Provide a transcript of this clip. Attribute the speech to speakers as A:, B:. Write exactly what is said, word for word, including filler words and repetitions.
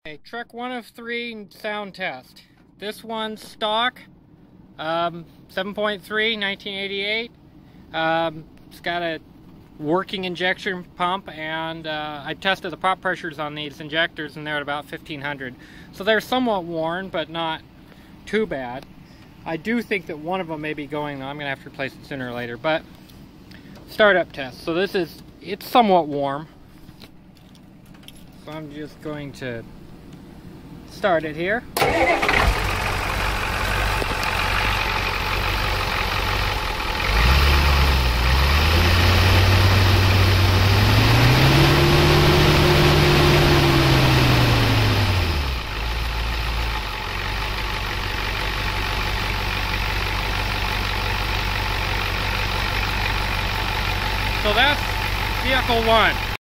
A: Okay, truck one of three sound test. This one's stock, um, seven point three, nineteen eighty-eight. Um, it's got a working injection pump, and uh, I tested the prop pressures on these injectors and they're at about fifteen hundred. So they're somewhat worn, but not too bad. I do think that one of them may be going, though. I'm going to have to replace it sooner or later. But startup test. So this is, it's somewhat warm. So I'm just going to start it here. So that's vehicle one.